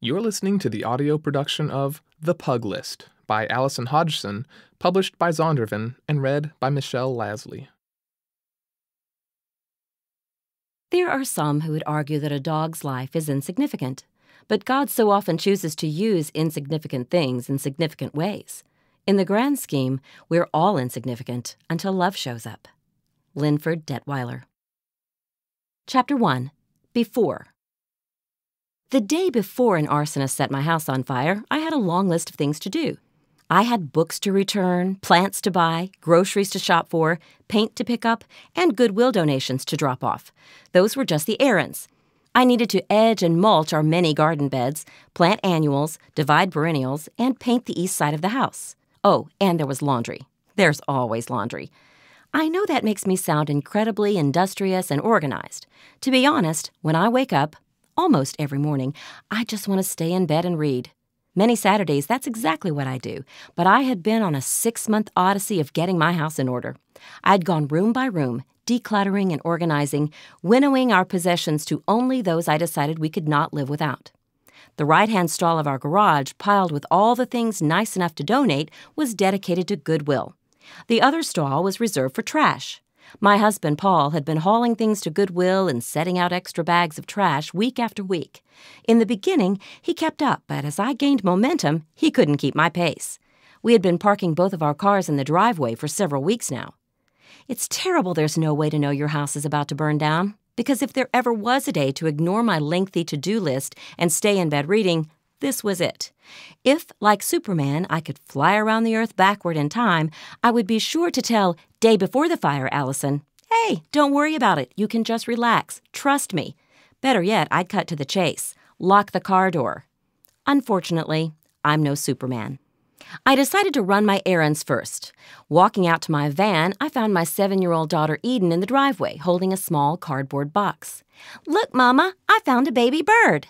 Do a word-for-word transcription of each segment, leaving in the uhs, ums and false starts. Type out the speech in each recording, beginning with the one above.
You're listening to the audio production of The Pug List by Alison Hodgson, published by Zondervan and read by Michelle Lasley. There are some who would argue that a dog's life is insignificant, but God so often chooses to use insignificant things in significant ways. In the grand scheme, we're all insignificant until love shows up. Linford Detweiler. Chapter one. Before. The day before an arsonist set my house on fire, I had a long list of things to do. I had books to return, plants to buy, groceries to shop for, paint to pick up, and Goodwill donations to drop off. Those were just the errands. I needed to edge and mulch our many garden beds, plant annuals, divide perennials, and paint the east side of the house. Oh, and there was laundry. There's always laundry. I know that makes me sound incredibly industrious and organized. To be honest, when I wake up, almost every morning, I just want to stay in bed and read. Many Saturdays, that's exactly what I do, but I had been on a six-month odyssey of getting my house in order. I'd gone room by room, decluttering and organizing, winnowing our possessions to only those I decided we could not live without. The right-hand stall of our garage, piled with all the things nice enough to donate, was dedicated to Goodwill. The other stall was reserved for trash. My husband, Paul, had been hauling things to Goodwill and setting out extra bags of trash week after week. In the beginning, he kept up, but as I gained momentum, he couldn't keep my pace. We had been parking both of our cars in the driveway for several weeks now. It's terrible there's no way to know your house is about to burn down, because if there ever was a day to ignore my lengthy to-do list and stay in bed reading, this was it. If, like Superman, I could fly around the earth backward in time, I would be sure to tell, day before the fire, Allison, "Hey, don't worry about it. You can just relax. Trust me." Better yet, I'd cut to the chase. Lock the car door. Unfortunately, I'm no Superman. I decided to run my errands first. Walking out to my van, I found my seven-year-old daughter Eden in the driveway, holding a small cardboard box. "Look, Mama, I found a baby bird."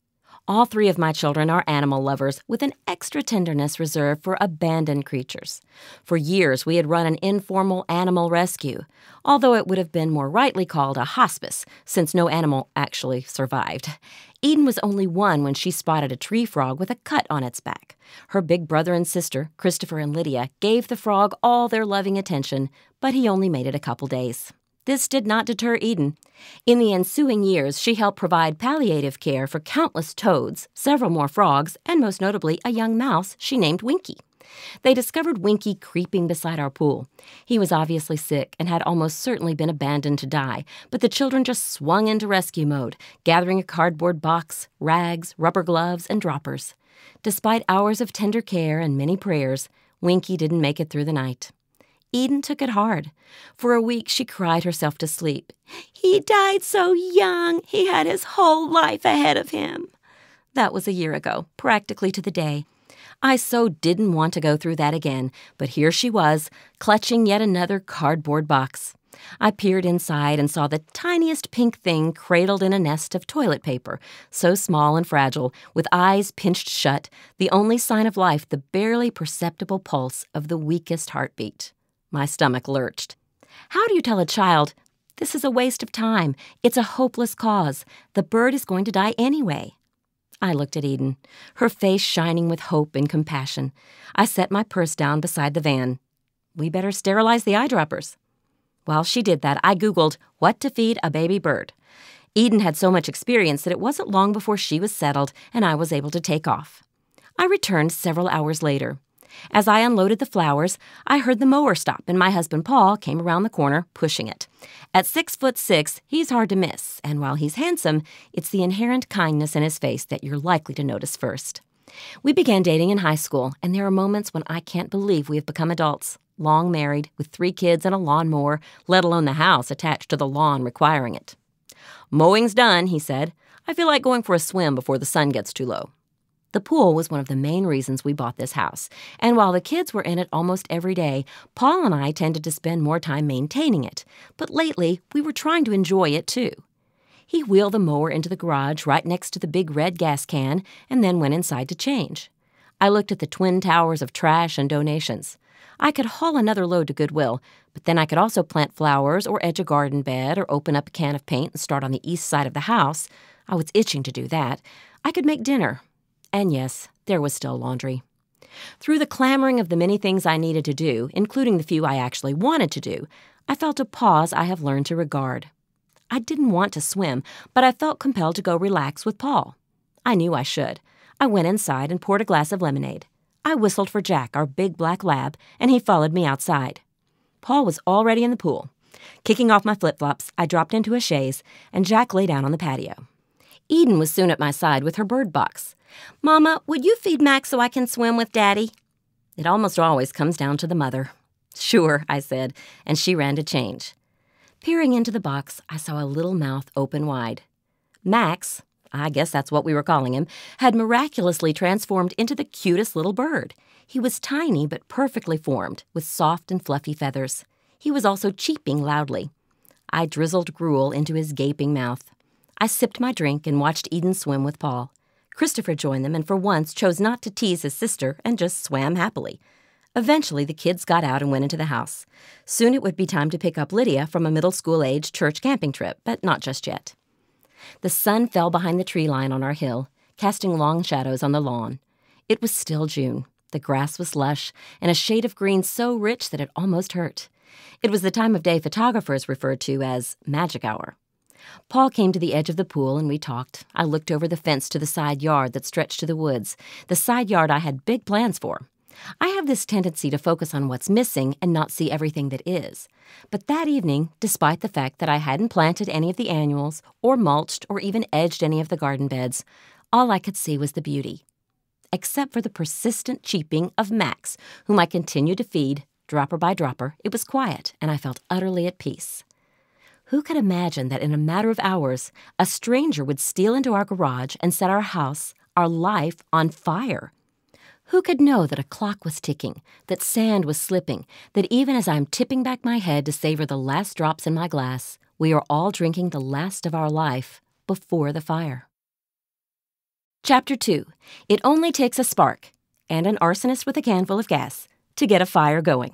All three of my children are animal lovers, with an extra tenderness reserved for abandoned creatures. For years, we had run an informal animal rescue, although it would have been more rightly called a hospice, since no animal actually survived. Eden was only one when she spotted a tree frog with a cut on its back. Her big brother and sister, Christopher and Lydia, gave the frog all their loving attention, but he only made it a couple days. This did not deter Eden. In the ensuing years, she helped provide palliative care for countless toads, several more frogs, and most notably a young mouse she named Winky. They discovered Winky creeping beside our pool. He was obviously sick and had almost certainly been abandoned to die, but the children just swung into rescue mode, gathering a cardboard box, rags, rubber gloves, and droppers. Despite hours of tender care and many prayers, Winky didn't make it through the night. Eden took it hard. For a week, she cried herself to sleep. "He died so young. He had his whole life ahead of him." That was a year ago, practically to the day. I so didn't want to go through that again, but here she was, clutching yet another cardboard box. I peered inside and saw the tiniest pink thing cradled in a nest of toilet paper, so small and fragile, with eyes pinched shut, the only sign of life the barely perceptible pulse of the weakest heartbeat. My stomach lurched. How do you tell a child, "This is a waste of time. It's a hopeless cause. The bird is going to die anyway"? I looked at Eden, her face shining with hope and compassion. I set my purse down beside the van. We better sterilize the eyedroppers. While she did that, I Googled what to feed a baby bird. Eden had so much experience that it wasn't long before she was settled and I was able to take off. I returned several hours later. As I unloaded the flowers, I heard the mower stop, and my husband Paul came around the corner, pushing it. At six foot six, he's hard to miss, and while he's handsome, it's the inherent kindness in his face that you're likely to notice first. We began dating in high school, and there are moments when I can't believe we have become adults, long married, with three kids and a lawnmower, let alone the house attached to the lawn requiring it. "Mowing's done," he said. "I feel like going for a swim before the sun gets too low." The pool was one of the main reasons we bought this house, and while the kids were in it almost every day, Paul and I tended to spend more time maintaining it, but lately we were trying to enjoy it too. He wheeled the mower into the garage right next to the big red gas can and then went inside to change. I looked at the twin towers of trash and donations. I could haul another load to Goodwill, but then I could also plant flowers or edge a garden bed or open up a can of paint and start on the east side of the house. I was itching to do that. I could make dinner. And yes, there was still laundry. Through the clamoring of the many things I needed to do, including the few I actually wanted to do, I felt a pause I have learned to regard. I didn't want to swim, but I felt compelled to go relax with Paul. I knew I should. I went inside and poured a glass of lemonade. I whistled for Jack, our big black lab, and he followed me outside. Paul was already in the pool. Kicking off my flip-flops, I dropped into a chaise, and Jack lay down on the patio. Eden was soon at my side with her bird box. "Mama, would you feed Max so I can swim with Daddy?" It almost always comes down to the mother. "Sure," I said, and she ran to change. Peering into the box, I saw a little mouth open wide. Max, I guess that's what we were calling him, had miraculously transformed into the cutest little bird. He was tiny but perfectly formed, with soft and fluffy feathers. He was also cheeping loudly. I drizzled gruel into his gaping mouth. I sipped my drink and watched Eden swim with Paul. Christopher joined them and for once chose not to tease his sister and just swam happily. Eventually, the kids got out and went into the house. Soon it would be time to pick up Lydia from a middle school-age church camping trip, but not just yet. The sun fell behind the tree line on our hill, casting long shadows on the lawn. It was still June. The grass was lush, and a shade of green so rich that it almost hurt. It was the time of day photographers referred to as magic hour. Paul came to the edge of the pool and we talked. I looked over the fence to the side yard that stretched to the woods, the side yard I had big plans for. I have this tendency to focus on what's missing and not see everything that is. But that evening, despite the fact that I hadn't planted any of the annuals, or mulched, or even edged any of the garden beds, all I could see was the beauty. Except for the persistent cheeping of Max, whom I continued to feed, dropper by dropper, it was quiet, and I felt utterly at peace. Who could imagine that in a matter of hours, a stranger would steal into our garage and set our house, our life, on fire? Who could know that a clock was ticking, that sand was slipping, that even as I'm tipping back my head to savor the last drops in my glass, we are all drinking the last of our life before the fire? Chapter two. It only takes a spark, and an arsonist with a can full of gas, to get a fire going.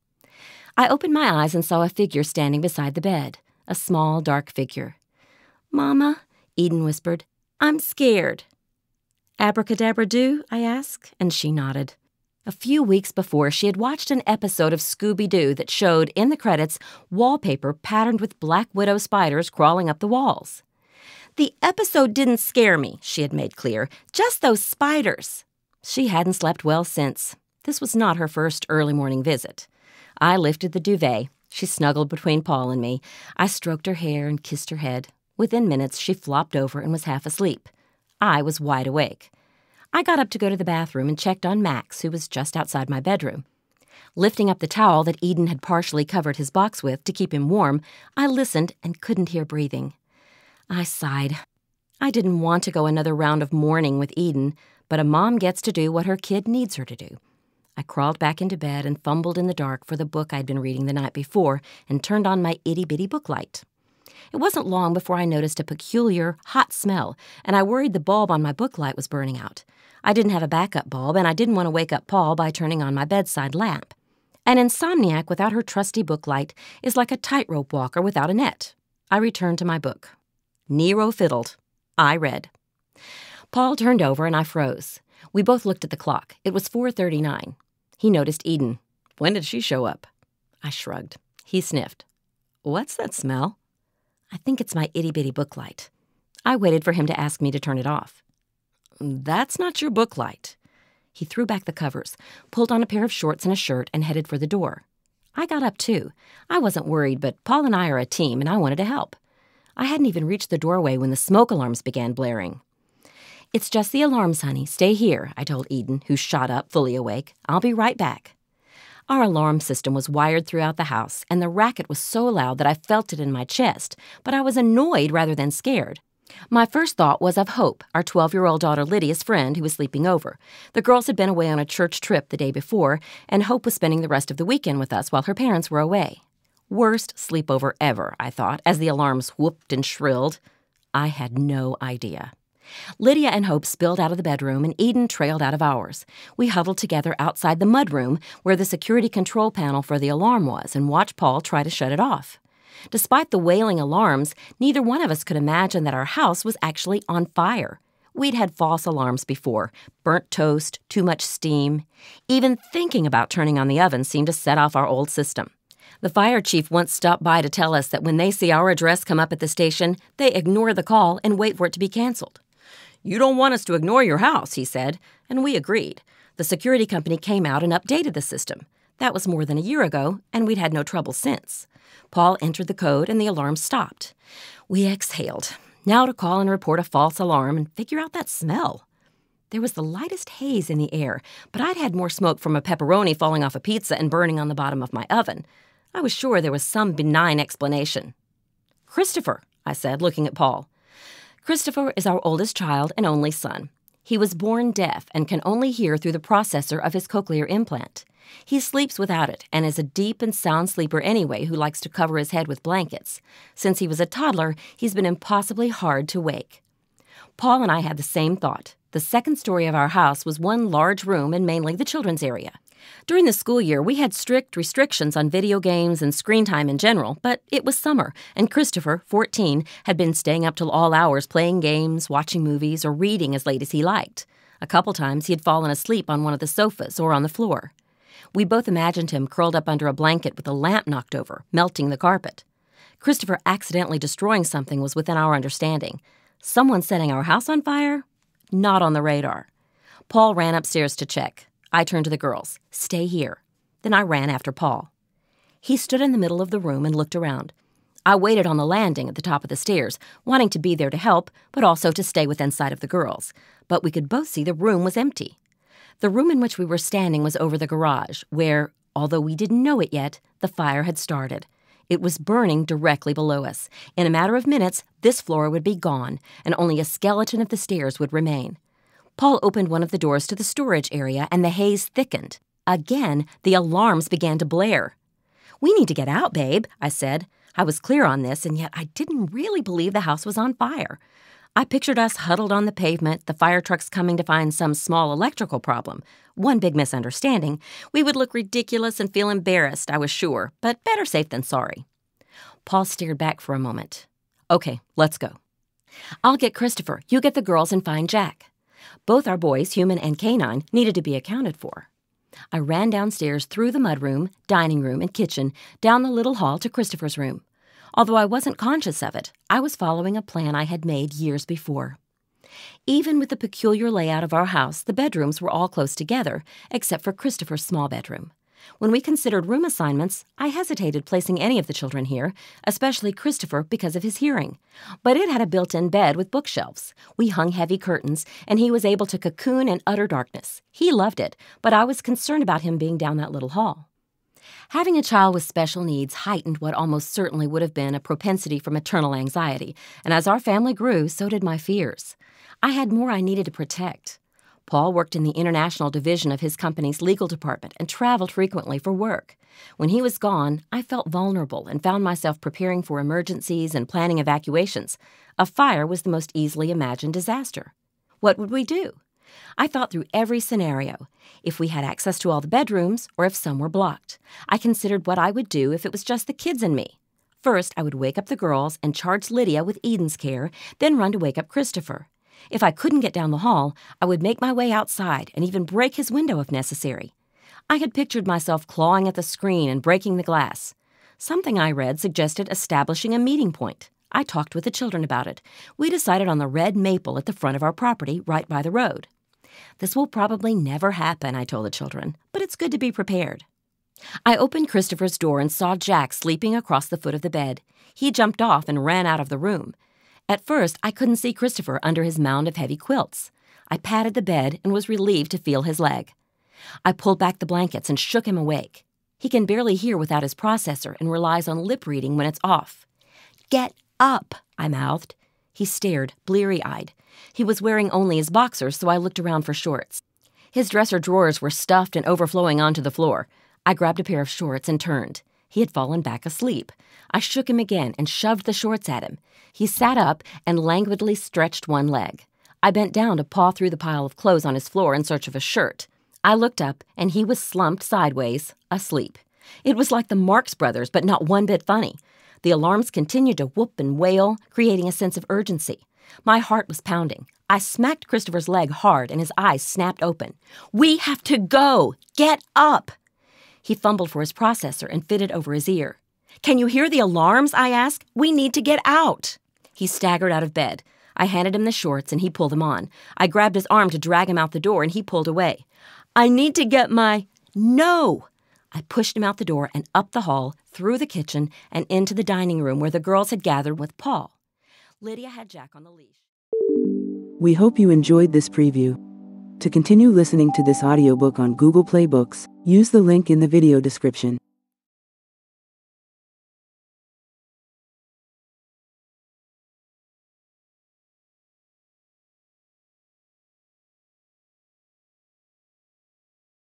I opened my eyes and saw a figure standing beside the bed, a small, dark figure. "Mama," Eden whispered, "I'm scared." "Abracadabra do?" I asked, and she nodded. A few weeks before, she had watched an episode of Scooby-Doo that showed, in the credits, wallpaper patterned with black widow spiders crawling up the walls. "The episode didn't scare me," she had made clear, "just those spiders." She hadn't slept well since. This was not her first early morning visit. I lifted the duvet. She snuggled between Paul and me. I stroked her hair and kissed her head. Within minutes, she flopped over and was half asleep. I was wide awake. I got up to go to the bathroom and checked on Max, who was just outside my bedroom. Lifting up the towel that Eden had partially covered his box with to keep him warm, I listened and couldn't hear breathing. I sighed. I didn't want to go another round of mourning with Eden, but a mom gets to do what her kid needs her to do. I crawled back into bed and fumbled in the dark for the book I'd been reading the night before and turned on my itty-bitty book light. It wasn't long before I noticed a peculiar, hot smell, and I worried the bulb on my book light was burning out. I didn't have a backup bulb, and I didn't want to wake up Paul by turning on my bedside lamp. An insomniac without her trusty book light is like a tightrope walker without a net. I returned to my book. Nero fiddled. I read. Paul turned over, and I froze. We both looked at the clock. It was four thirty-nine. He noticed Eden. "When did she show up?" I shrugged. He sniffed. "What's that smell?" "I think it's my itty-bitty book light." I waited for him to ask me to turn it off. "That's not your book light." He threw back the covers, pulled on a pair of shorts and a shirt, and headed for the door. I got up, too. I wasn't worried, but Paul and I are a team, and I wanted to help. I hadn't even reached the doorway when the smoke alarms began blaring. "It's just the alarms, honey. Stay here," I told Eden, who shot up, fully awake. "I'll be right back." Our alarm system was wired throughout the house, and the racket was so loud that I felt it in my chest, but I was annoyed rather than scared. My first thought was of Hope, our twelve-year-old daughter Lydia's friend who was sleeping over. The girls had been away on a church trip the day before, and Hope was spending the rest of the weekend with us while her parents were away. Worst sleepover ever, I thought, as the alarms whooped and shrilled. I had no idea. Lydia and Hope spilled out of the bedroom, and Eden trailed out of ours. We huddled together outside the mudroom, where the security control panel for the alarm was, and watched Paul try to shut it off. Despite the wailing alarms, neither one of us could imagine that our house was actually on fire. We'd had false alarms before. Burnt toast, too much steam. Even thinking about turning on the oven seemed to set off our old system. The fire chief once stopped by to tell us that when they see our address come up at the station, they ignore the call and wait for it to be canceled. "You don't want us to ignore your house," he said, and we agreed. The security company came out and updated the system. That was more than a year ago, and we'd had no trouble since. Paul entered the code and the alarm stopped. We exhaled. Now to call and report a false alarm and figure out that smell. There was the lightest haze in the air, but I'd had more smoke from a pepperoni falling off a pizza and burning on the bottom of my oven. I was sure there was some benign explanation. "Christopher," I said, looking at Paul. Christopher is our oldest child and only son. He was born deaf and can only hear through the processor of his cochlear implant. He sleeps without it and is a deep and sound sleeper anyway who likes to cover his head with blankets. Since he was a toddler, he's been impossibly hard to wake. Paul and I had the same thought. The second story of our house was one large room and mainly the children's area. During the school year, we had strict restrictions on video games and screen time in general, but it was summer, and Christopher, fourteen, had been staying up till all hours playing games, watching movies, or reading as late as he liked. A couple times he had fallen asleep on one of the sofas or on the floor. We both imagined him curled up under a blanket with a lamp knocked over, melting the carpet. Christopher accidentally destroying something was within our understanding. Someone setting our house on fire? Not on the radar. Paul ran upstairs to check. I turned to the girls. "Stay here." Then I ran after Paul. He stood in the middle of the room and looked around. I waited on the landing at the top of the stairs, wanting to be there to help, but also to stay within sight of the girls. But we could both see the room was empty. The room in which we were standing was over the garage, where, although we didn't know it yet, the fire had started. It was burning directly below us. In a matter of minutes, this floor would be gone, and only a skeleton of the stairs would remain. Paul opened one of the doors to the storage area, and the haze thickened. Again, the alarms began to blare. "We need to get out, babe," I said. I was clear on this, and yet I didn't really believe the house was on fire. I pictured us huddled on the pavement, the fire trucks coming to find some small electrical problem. One big misunderstanding. We would look ridiculous and feel embarrassed, I was sure, but better safe than sorry. Paul stared back for a moment. "Okay, let's go." "I'll get Christopher. You get the girls and find Jack." Both our boys, human and canine, needed to be accounted for. I ran downstairs through the mudroom, dining room, and kitchen, down the little hall to Christopher's room. Although I wasn't conscious of it, I was following a plan I had made years before. Even with the peculiar layout of our house, the bedrooms were all close together, except for Christopher's small bedroom. When we considered room assignments, I hesitated placing any of the children here, especially Christopher because of his hearing. But it had a built-in bed with bookshelves. We hung heavy curtains, and he was able to cocoon in utter darkness. He loved it, but I was concerned about him being down that little hall. Having a child with special needs heightened what almost certainly would have been a propensity for maternal anxiety, and as our family grew, so did my fears. I had more I needed to protect. Paul worked in the international division of his company's legal department and traveled frequently for work. When he was gone, I felt vulnerable and found myself preparing for emergencies and planning evacuations. A fire was the most easily imagined disaster. What would we do? I thought through every scenario. If we had access to all the bedrooms, or if some were blocked. I considered what I would do if it was just the kids and me. First, I would wake up the girls and charge Lydia with Eden's care, then run to wake up Christopher. If I couldn't get down the hall, I would make my way outside and even break his window if necessary. I had pictured myself clawing at the screen and breaking the glass. Something I read suggested establishing a meeting point. I talked with the children about it. We decided on the red maple at the front of our property, right by the road. This will probably never happen, I told the children, but it's good to be prepared. I opened Christopher's door and saw Jack sleeping across the foot of the bed. He jumped off and ran out of the room. At first, I couldn't see Christopher under his mound of heavy quilts. I patted the bed and was relieved to feel his leg. I pulled back the blankets and shook him awake. He can barely hear without his processor and relies on lip reading when it's off. "Get up," I mouthed. He stared, bleary-eyed. He was wearing only his boxers, so I looked around for shorts. His dresser drawers were stuffed and overflowing onto the floor. I grabbed a pair of shorts and turned. He had fallen back asleep. I shook him again and shoved the shorts at him. He sat up and languidly stretched one leg. I bent down to paw through the pile of clothes on his floor in search of a shirt. I looked up, and he was slumped sideways, asleep. It was like the Marx Brothers, but not one bit funny. The alarms continued to whoop and wail, creating a sense of urgency. My heart was pounding. I smacked Christopher's leg hard and his eyes snapped open. "We have to go! Get up!" He fumbled for his processor and fitted over his ear. "Can you hear the alarms?" I asked. "We need to get out." He staggered out of bed. I handed him the shorts and he pulled them on. I grabbed his arm to drag him out the door and he pulled away. "I need to get my—" "No!" I pushed him out the door and up the hall, through the kitchen, and into the dining room where the girls had gathered with Paul. Lydia had Jack on the leash. We hope you enjoyed this preview. To continue listening to this audiobook on Google Play Books, use the link in the video description.